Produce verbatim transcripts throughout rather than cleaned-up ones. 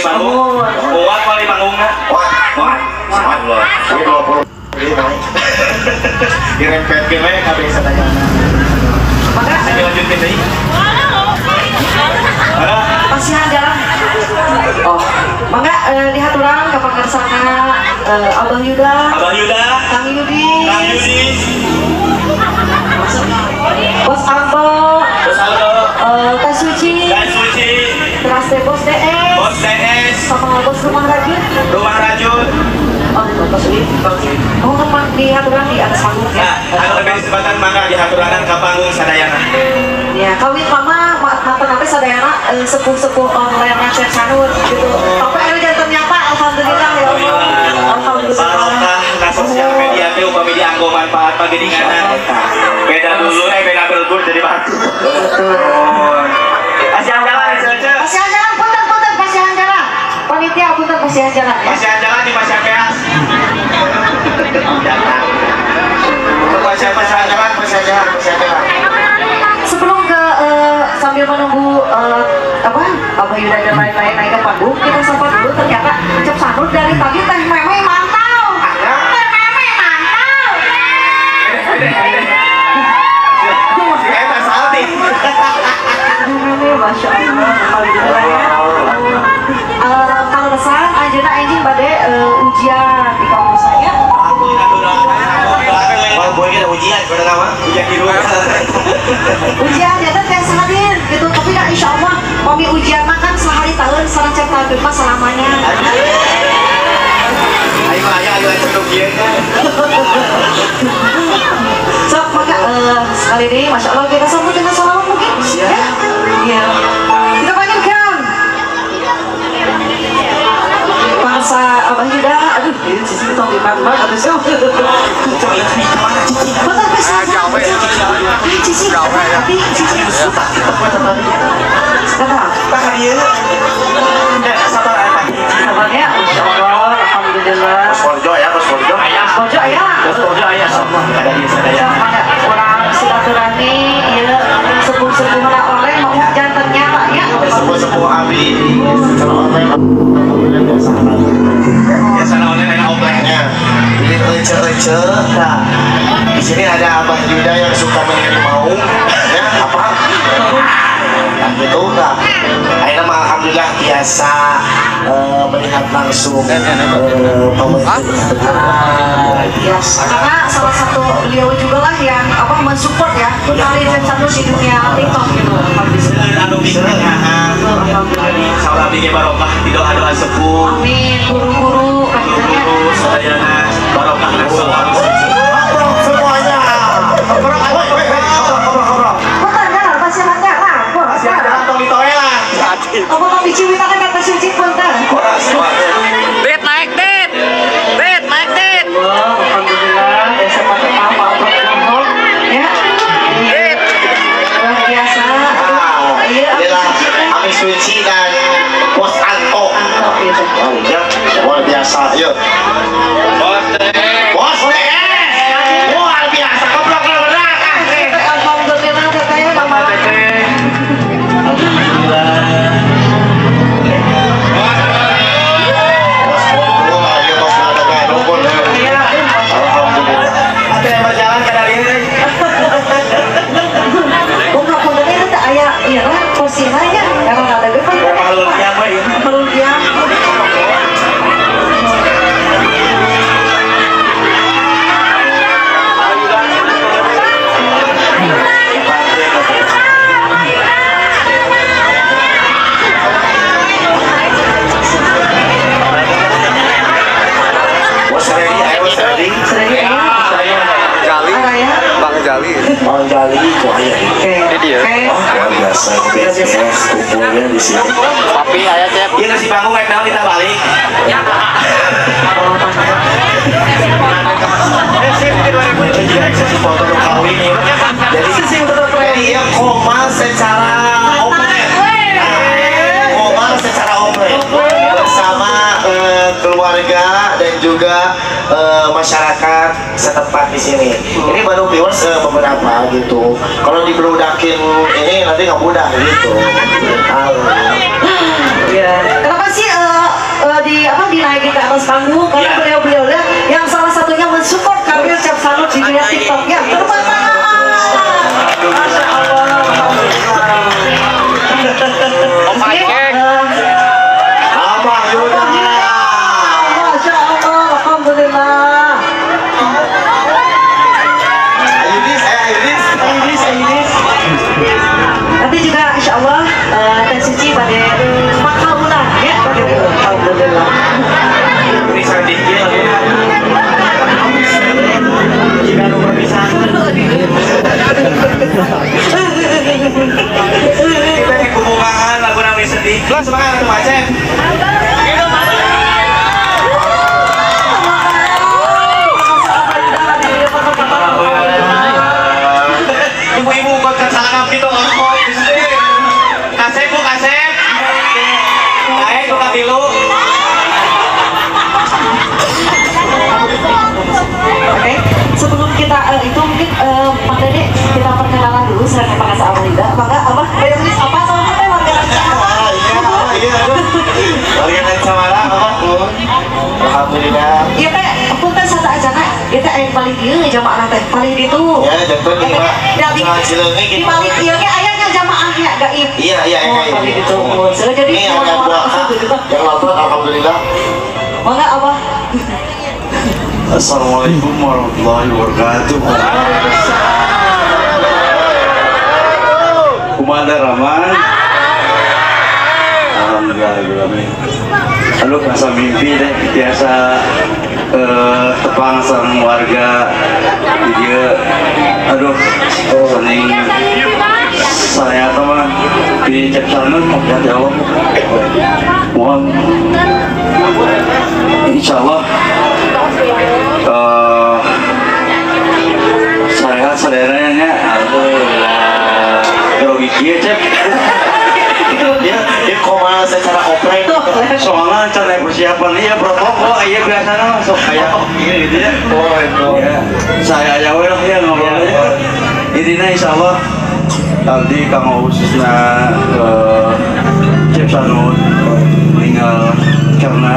panggung. Kuat kali panggungnya. Kuat, kuat, kuat loh. Ini dua puluh. Dirempet gimana kabeh sadayana. Maka saya lanjutin deui. Pasihan jalan. Oh, mangga eh, lihat orang ke pangarsana eh, Abah Yuda. Abah Yuda. Kang Yudi. Kang Yudi. Bos Aldo. Bos Aldo. Eh, Teh Suci. Teh Suci. Terus teh Bos D S. Bos D S. Sama Bos Rumah Rajun. Rumah Rajun. Oh, Bos Suci. Oh, memang lihat orang di atas panggung ya. Nah, anu lebih kesempatan mangga dihaturanan ka panggung sadayana. Ya, kawin mama mantan nanti sadayana eh, sepuh-sepuh online Cek Sanur gitu. Apa ini jantannya Pak? Alhamdulillah ya Allah. Alhamdulillah. Barokah na sosial media teh upami dianggo manfaat pageuninganan. Beda dulu eh beda belgur jadi batu. Betul. Pasihan jalan Cece. Pasihan jalan, punten punten pasihan jalan. Panitia punten pasihan jalan. Ya. Pasihan jalan di Pasihan Peas. Jangan. Untuk pasihan pasihan jalan, pasihan jalan, pasihan jalan. Sebelum ke eh, sambil menunggu eh, apa Abah Yuda dan lain-lain naik ke panggung, kita sapa dulu ternyata Cep Sanur dari tadi teh meme mantau. Teh meme mantau. Si eta salti. Meme masya Allah, alhamdulillah ya. Eh, kalau besar anjeunna anjing bade eh, ujian di kampus saya. Mal boy kita ujian pada nama. Ujian di luar. Ujian ya teh sahadir gitu, tapi kan insya Allah mami ujian makan sehari tahun sareng cek tahun mas selamanya. Ayo ayo ayo ayo ujian. So, maka eh, sekali ini masya Allah kita sambut dengan salam mungkin. Ya, iya. Kita panggilkan bangsa Abah Yuda. Aduh, ini sisi tong di mana atau sih? Betul pes. Cici, tapi cici suka. Kata, Tangan dia. Enggak sabar apa. kabarnya, insya Allah, alhamdulillah. Bos Forjo ya, Bos Forjo. Bojo ya. Bos Forjo ayah semua ada di sadayana. Ada orang silaturahmi, ya sepuh-sepuh oleh mau jantannya Pak ya. Sepuh-sepuh abi secara online alhamdulillah biasa. Biasa online enak offline-nya. Ini ece-ece. Nah, di sini ada Abah Yuda yang suka mengirim mau, ya apa? Nah, gitu nah. Akhirnya mah alhamdulillah biasa eh, melihat langsung eh, pemerintah. Biasa. Karena salah satu beliau juga lah yang apa mensupport ya tari Cep Sanur di dunia TikTok gitu. Alhamdulillah. Anu bimbingan. Saula bikin barokah di doa-doa sepuh. Amin. Guru-guru katanya. Guru sadayana barokah langsung. Ngobrol semuanya. Ngobrol, ngobrol, ngobrol, ngobrol. Bukan jalan pasti ada lah. Masih ada tong ditoelan. Apa mau bicarakan kan kata suci punten. Orang semua. Dit naik dit, dit naik dit. Alhamdulillah. Desa pakai apa apa ya. Dit. Luar biasa. Nah, Iya. inilah Ami Suci dan Bos Anto. Mantap gitu. Ya, luar biasa. Yuk. Bos D S. Luar biasa. Goblok lu benar kan? Alhamdulillah katanya mama. Bos Bos, ayo Bos ada kan rukun. Alhamdulillah. Ada yang berjalan ke dari ini. Bukan puntennya itu ayah iya lah porsinya karena nggak ada gitu. Malu yang baik. Perlu dia. Bos ready, ayo Bos ready. Sering ya. Jali, Ada ya. Bang Jali. Bang Jali kok ya. Oke. Ini dia. Oke. Luar biasa B S S kumpulnya di sini. Papi ayah cep. Dia ngasih panggung naik down kita balik. Sesi foto kawin ini. Jadi jadi ya koma secara offline. Koma secara offline bersama eh, keluarga dan juga eh, masyarakat setempat di sini. Ini baru viewers eh, beberapa gitu. Kalau diberudakin ini nanti nggak mudah gitu. Halo. Ya. Kenapa sih eh, atas panggung karena Iya. beliau-beliaunya yang salah satunya mensupport karir Cap Sanut di dunia TikTok. Ya, tepuk tangan. Masya Allah. Om Aceh. Eh, Abah Yuda. Masya Allah, alhamdulillah. Ayudis, eh Ayudis. Ayudis, Ayudis. Nanti juga insya Allah eh, Teh Suci pada makal ulang ya. Alhamdulillah. Ini sedikit lagi. Jika lu perpisahan. Kita yang kumungan lagu nami sedih. Lah semangat tuh Aceh. Ibu-ibu kok kesalangan gitu ngomong. Kasep bu kasep. Kayak tuh katilu. Oke, sebelum kita eh, itu mungkin eh, Pak Dede kita perkenalan dulu serta Pak Kasa Amalida. Maka apa? Rilis apa sama teh warga Rancamala? Ah, iya, ah, iya, aduh. Warga Rancamala, apa pun. Alhamdulillah. Iya teh, pun teh satu aja nak. Iya teh yang paling dia jamaah teh paling itu. Ya, jantan nih, Pak. Dari Jangan cileungeun di gitu. paling dia ge ayahnya jamaahnya gaib. Iya, iya, Oh, iya. paling itu. So, jadi Ini ada dua kak yang nonton, alhamdulillah. Mangga apa? Assalamualaikum warahmatullahi wabarakatuh. Kumanda Rahman. Alhamdulillah, lalu rasa mimpi deh biasa eh, tepang sareng warga di dia. Aduh, saling saya teman di Cap Sanut mau jawab. Mohon insya Allah eh, sehat saudaranya. Alhamdulillah. Grogi kieu cek. Dia dia koma secara oprek. Soalnya cara persiapan iya protokol iya biasanya masuk kayak gini gitu ya. Oh, itu. Ya, saya aja lah ya ngobrolnya. Intinya insya Allah tadi kamu khususnya ke Cap Sanut tinggal karena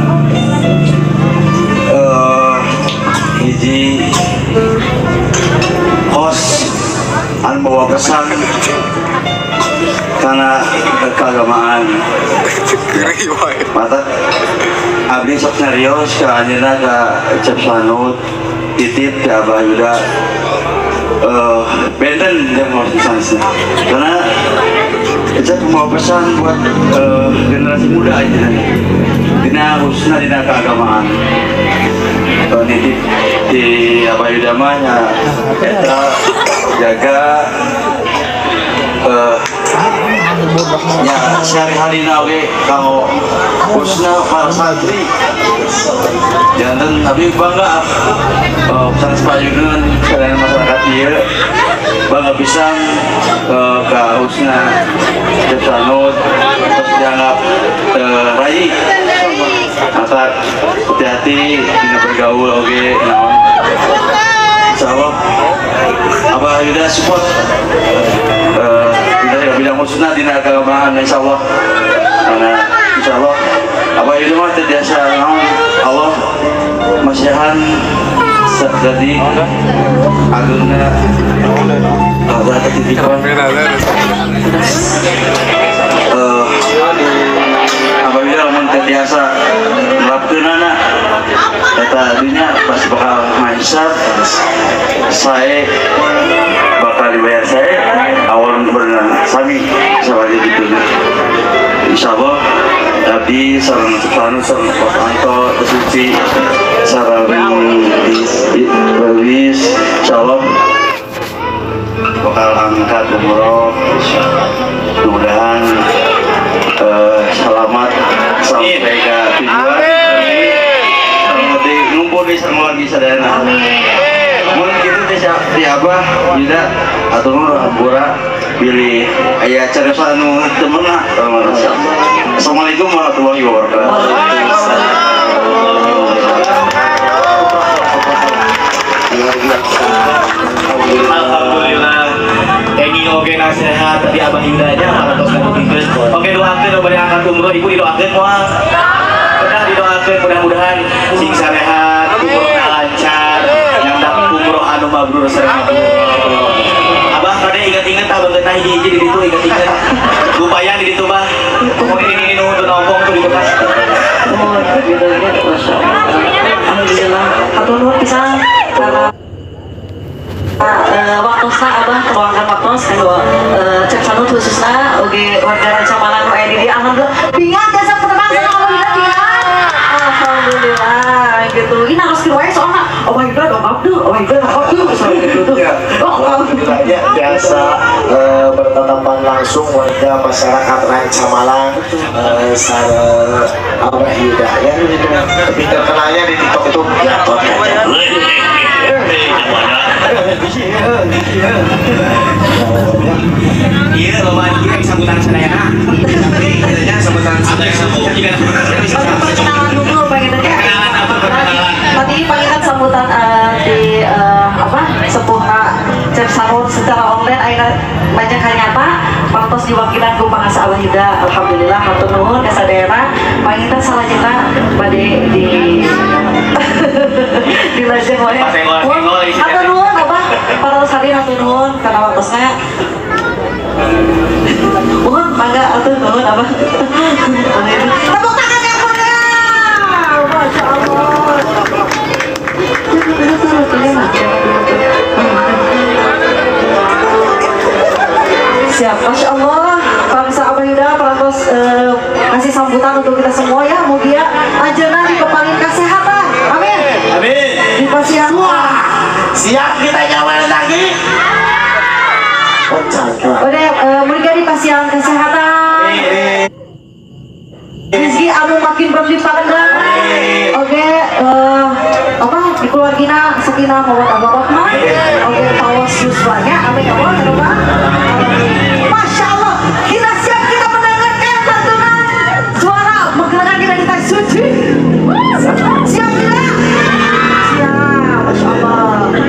eh hiji host an bawa pesan karena keagamaan mata abdi sok serius ke anjeunna ka Cap Sanut titip ke Abah Yuda eh benten yang mau pesan karena kita mau pesan buat eh, generasi muda aja dina khususnya dina keagamaan eh, titip di Abah Yuda mah ya kita jaga eh ya sehari-hari oke kalau khususnya para santri jantan tapi bangga uh, pesan sepayungan kalian masyarakat dia bangga pisang uh, ke khususnya Cap Sanut terus dianggap uh, rai masa hati-hati tidak bergaul oke naon insyaallah Abah Yuda support uh, kita bilang khususnya di keagamaan insyaallah karena insyaallah Abah Yuda mah terbiasa naon Allah masyahan jadi agungna ada ketika eh Abah Yuda mun terbiasa nerapkeun anak eta dunia pasti bakal mahisab saya bakal dibayar saya awal berenang sami sebagai gitu insya Allah tapi sarang Sanut sarang Pak Anto Suci sarang Lewis insya Allah bakal angkat umroh mudah-mudahan eh, selamat sampai ke tujuan seperti ngumpul di semua lagi sadana mungkin gitu di Abah tidak atau mau Ampura pilih ayah cara sanu temenah kalau merasa. Assalamualaikum warahmatullahi wabarakatuh. Alhamdulillah. Egi oke nasihat tadi Abah Yuda aja malah tos kan. Oke doakeun bari angkat umroh ibu didoakeun moal. Benar didoakeun. doakeun mudah-mudahan sing sarehat, umurna lancar, yang dapat umroh anu mabrur sareng Abah kade ingat-ingat abah geunah hiji-hiji di ditu ingat-ingat. Lumayan di ditu mah. Ngomong ini nu teu nongkong tuh di bekas. Oh, gitu ya, masya Allah. Alhamdulillah. Hatur nuhun pisan karena Uh, waktu sa abah keluarga waktu kanggo uh, cek sanut khususna oge warga Ranca Malang nu aya di dieu alhamdulillah biat jasa penerang sana alhamdulillah biat alhamdulillah gitu ini harus kieu soalna oh my god oh abdu oh my god oh abdu gitu tuh oh alhamdulillah ya biasa eh, bertatapan langsung warga masyarakat Ranca Malang eh, sareng Abah Yuda ya tapi terkenalnya di TikTok itu Gatot Kaca. Iya, loba ieu sambutan sadayana. Tapi kitanya sambutan sadayana sambutan juga perkenalan dulu pengen aja kenalan apa perkenalan. tadi panggilan sambutan uh, di uh, apa sepuh cek sarut secara online aina banyak nyata pantos diwakilan ku pangasa Abah Yuda alhamdulillah hatur nuhun ka daerah pangitan salajengna bade di di lajeng wae hatur nuhun Abah para sadin hatur nuhun kana waktosna mohon mangga hatur nuhun Abah tepuk tangan yang meriah masya Allah siap, masya Allah bangsa Abah Yuda perantos uh, kasih sambutan untuk kita semua ya mugia anjeunna dipepangin kesehatan amin Amin. dipasihan Siap kita nyawain lagi. udah uh, mulia dipasihan kesehatan rezeki anu makin berlimpah ganda oke uh, apa di keluargina sakinah mawaddah warahmah oke pawas yuswanya amin ya Allah ya Rabbal. Masya Allah kita siap kita mendengarkan lantunan suara megana kita kita suci siap tidak siap Masya Allah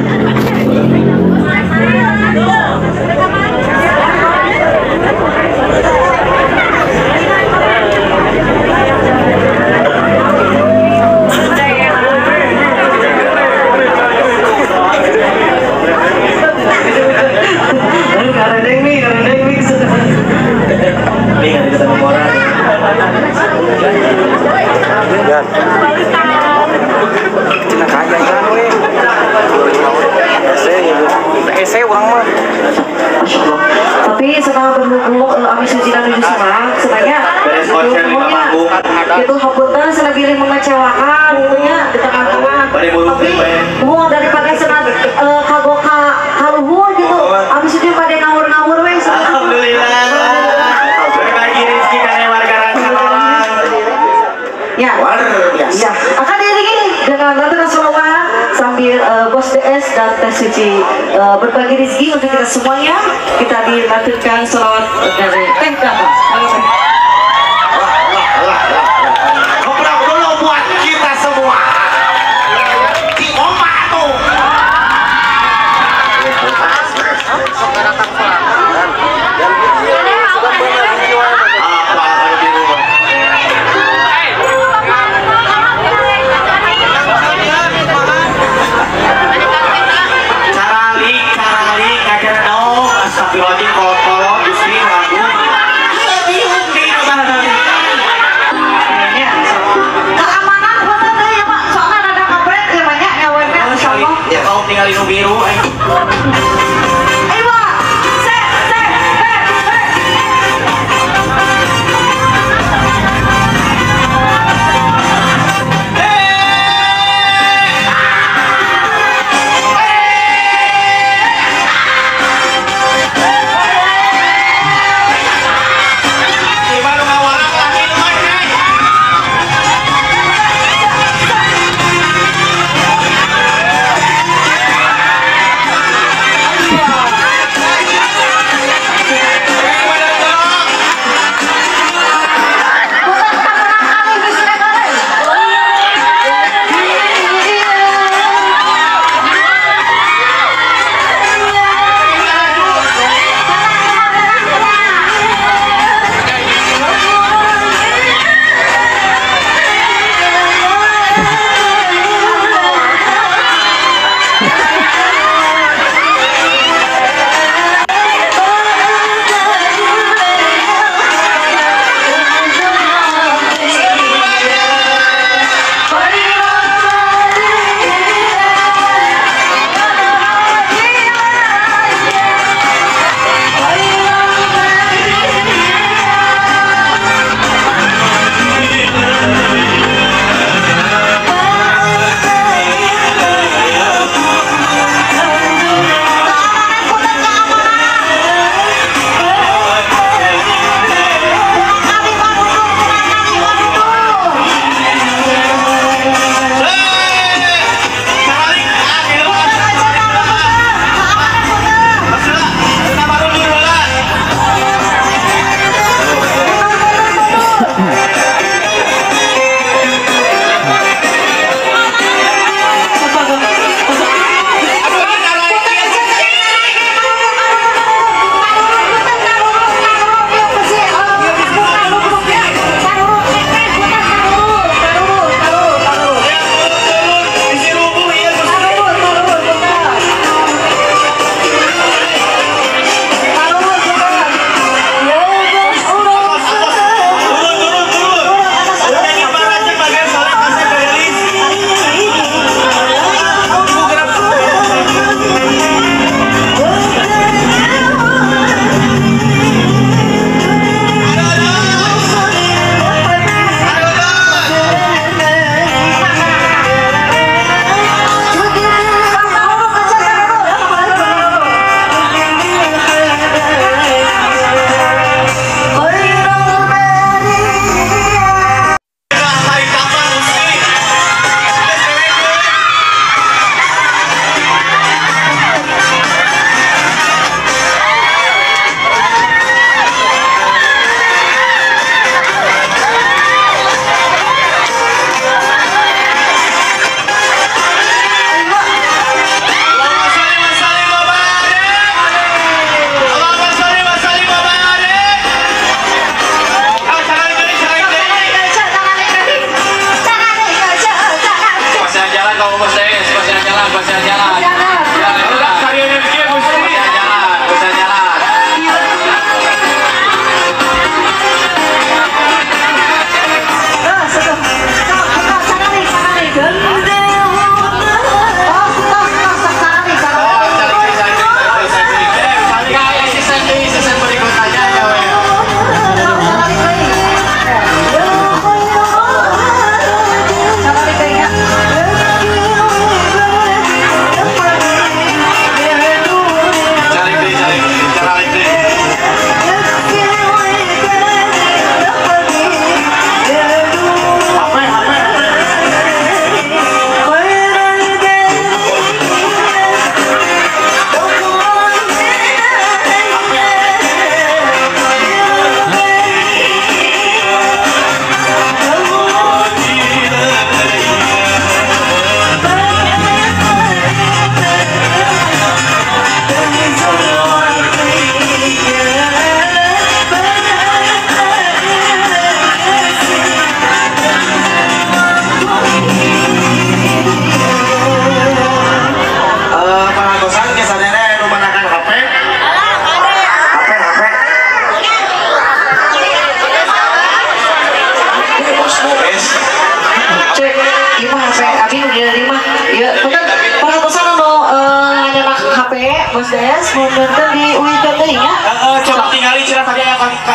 tapi setelah berhubung uh, Ami Suci dan Nuju Semarang sebenarnya itu hapunten selagi mengecewakan tentunya di tengah-tengah tapi hubung daripada senang uh, kagok ka kaluhur gitu Ami Suci pada ngawur-ngawur weh Alhamdulillah berbagi rezeki dari warga Ranca Malang ya ya akan diiringi dengan lantunan selawat sambil uh, Bos D S dan Teh Suci uh, berbagi rezeki untuk kita semuanya kita dilantunkan selawat dari Teh Gata. Ngobrol dulu buat kita semua. Si Oma tuh. caralik caralik kakek no astagfirullahaladzim kotor justru lagu Keamanan bener deh ya Pak, soalnya ada kampret ya banyak nyawernya Insya Allah. ya kau tinggal di biru eh. Ayo Pak, set, set, set, set. Baru ngawalan lagi lu macet.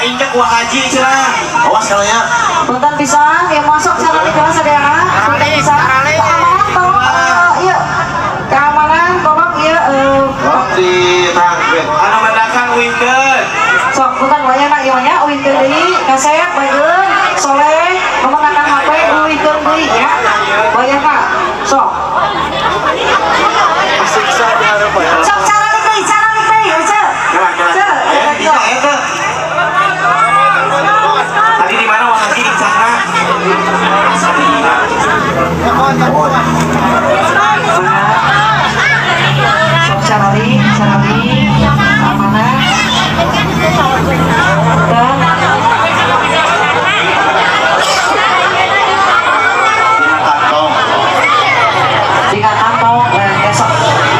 injak wah haji cenah. Awas kalanya. Punten pisan yang masuk cara di kelas sadayana. Punten pisan. Keamanan tolong eh, iya. Keamanan tolong iya eh Di tangkep. Anu mendakan weekend. sok punten wayana ieu nya uingkeun deui kasep baegeun soleh memenangkan H P uingkeun deui ya. Wayana sok. Sok cara deui cara deui ya, Cek. Cek, Bisa eta. Tadi di mana wah haji di sana? sok cara deui, cara deui. Keamanan. Dan Kantong. tiga kantong eh, besok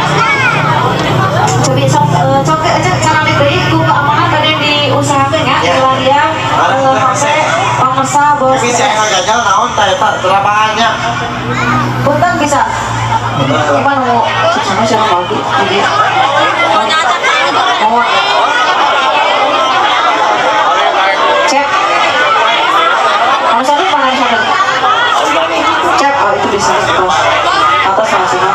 jadi sok eh, sok aja cara diberi ku keamanan tadi diusahakan ya dia eh, pakai pangsa bos Tapi saya nggak ganjal naon teh tak terapangannya. punten bisa gimana mau sama siapa lagi jadi mau cek kamu sadar mana yang sadar cek oh itu bisa terus atas sama sini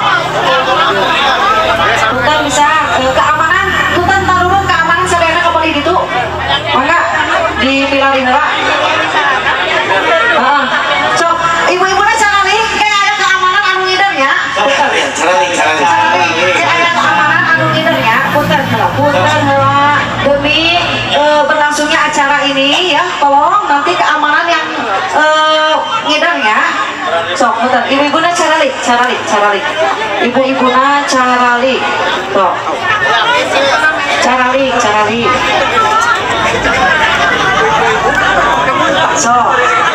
bukan bisa eh, keamanan bukan taruhan keamanan sadayana kembali gitu maka di pilar indra ah cok ibu-ibunya jangan nih kayak ada keamanan anu ngider ya Cara nih, cara nih. kayak ada keamanan anu ngider ya punten heula punten heula demi eh, berlangsungnya acara ini ya tolong nanti keamanan yang eh, ngider ya sok punten ibu-ibunya carali carali carali ibu-ibunya carali sok carali carali sok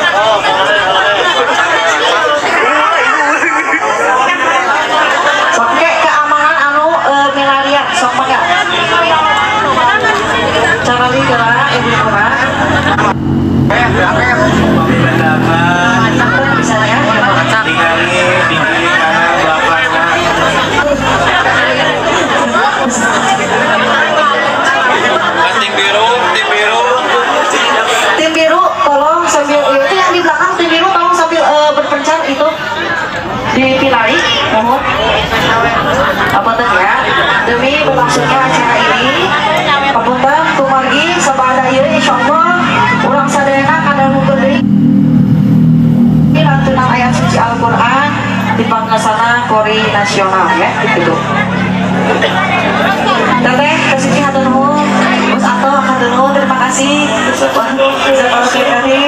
sok ke keamanan anu eh, milarian sok mangga carali gerak ibu-ibunya Mendakan bisa ya tinggali di kiri kanan belakang. Tim biru, tim biru. tim biru tolong sambil itu yang di belakang tim biru tolong sambil eh, berpencar itu dipilari mohon apa tuh ya demi berlangsungnya acara ini papunten tumargi sabada ieu insyaallah urang sadayana kada nukeun deui lantunan ayat suci Al-Qur'an di pangasana Kori nasional ya gitu. Teteh kasih hatur nuhun, Bos Ato hatur nuhun terima kasih. Wah, jazakallahu khairan.